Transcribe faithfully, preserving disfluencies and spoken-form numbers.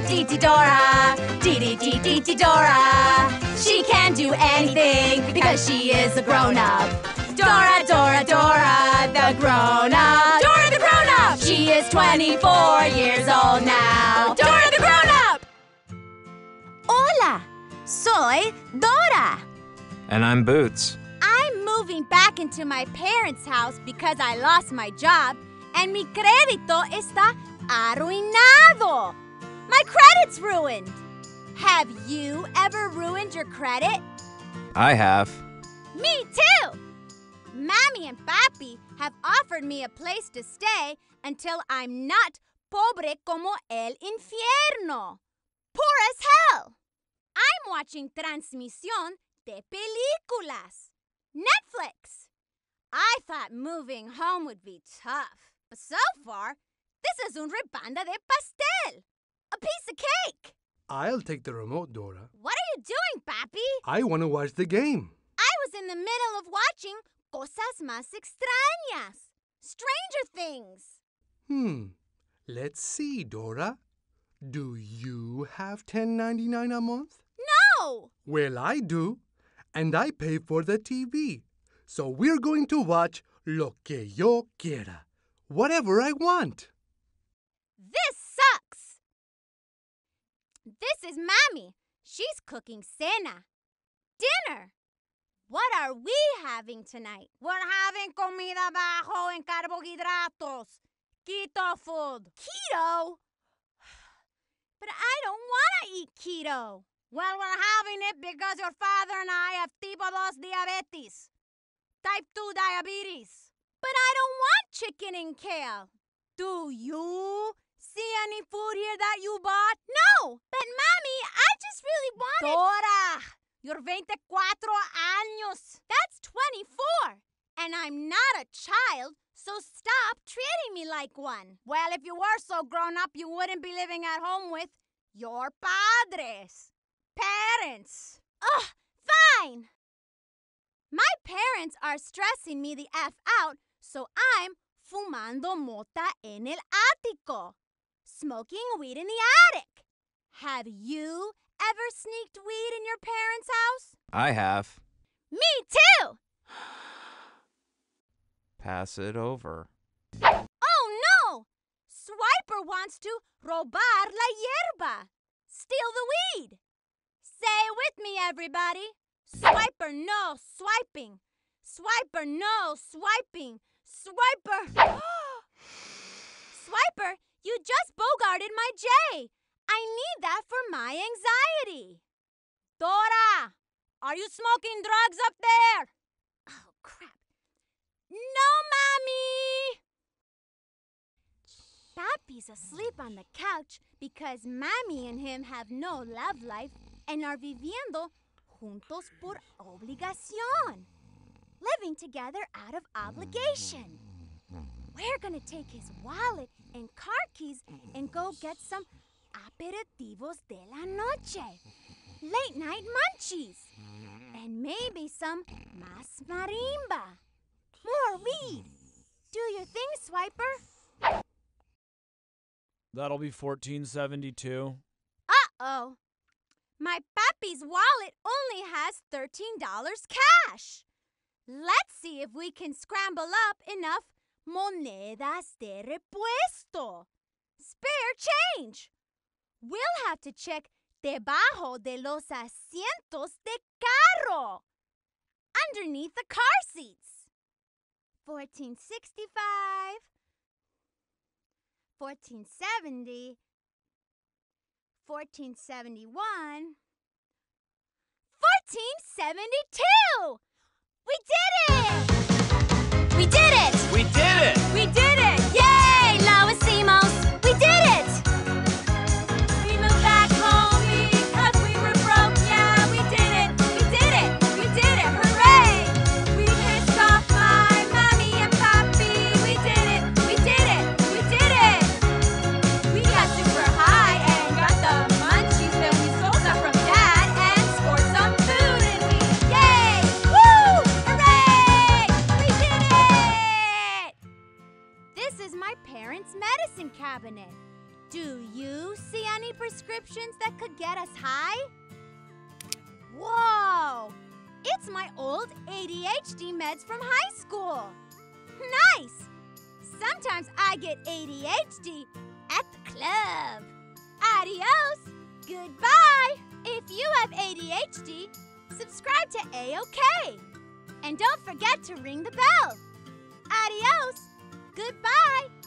Dee-Dee Dora, Dee-Dee-Dee-Dee Dora. She can do anything because she is a grown-up. Dora, Dora, Dora, the grown-up. Dora the grown-up! She is twenty-four years old now. Dora the grown-up! Hola, soy Dora. And I'm Boots. I'm moving back into my parents' house because I lost my job and mi crédito está arruinado. My credit's ruined. Have you ever ruined your credit? I have. Me too. Mommy and Papi have offered me a place to stay until I'm not pobre como el infierno. Poor as hell. I'm watching Transmisión de Películas. Netflix. I thought moving home would be tough, but so far, this is un rebanda de pastel. A piece of cake. I'll take the remote, Dora. What are you doing, Papi? I want to watch the game. I was in the middle of watching Cosas Más Extrañas. Stranger Things. Hmm. Let's see, Dora. Do you have ten ninety-nine a month? No! Well, I do. And I pay for the T V. So we're going to watch Lo que yo quiera. Whatever I want. This sucks. This is Mommy. She's cooking cena. Dinner. What are we having tonight? We're having comida bajo en carbohidratos. Keto food. Keto? But I don't want to eat keto. Well, we're having it because your father and I have tipo dos diabetes. Type two diabetes. But I don't want chicken and kale. Do you see any food here that you bought? No. But, Mommy, I just really wanted... Dora, you're veinticuatro años. That's twenty-four. And I'm not a child, so stop treating me like one. Well, if you were so grown up, you wouldn't be living at home with your padres. Parents. Ugh, fine. My parents are stressing me the F out, so I'm fumando mota en el ático. Smoking weed in the attic. Have you ever sneaked weed in your parents' house? I have. Me too! Pass it over. Oh no! Swiper wants to robar la hierba. Steal the weed. Say it with me, everybody. Swiper, no swiping. Swiper, no swiping. Swiper. Swiper, you just bogarted my J. I need that for my anxiety. Dora, are you smoking drugs up there? Oh, crap. No, Mommy! Papi's asleep on the couch because Mommy and him have no love life and are viviendo juntos por obligación. Living together out of obligation. We're gonna take his wallet and car keys and go get some aperitivos de la noche. Late night munchies. And maybe some más marimba. More weed. Do your thing, Swiper. That'll be fourteen seventy-two. Uh-oh. My papi's wallet only has thirteen dollars cash. Let's see if we can scramble up enough monedas de repuesto. Spare change. We'll have to check debajo de los asientos de carro. Underneath the car seats. fourteen sixty-five. fourteen seventy. fourteen seventy-one. fourteen seventy-two! We did it! We did it! We did it! We did it! Yay, lo hicimos! We did it! We moved back home because we were broke. Yeah, we did it! We did it! We did it! Hooray! We pissed off my mommy and papi. We did it! We did it! We did it! We got super high and got the munchies that we sold up from Dad and scored some food and we yay! Woo! Hooray! We did it! This is my parents' medicine cabinet. Do you see any prescriptions that could get us high? Whoa! It's my old A D H D meds from high school. Nice! Sometimes I get A D H D at the club. Adios! Goodbye! If you have A D H D, subscribe to A O K. And don't forget to ring the bell. Adios! Goodbye!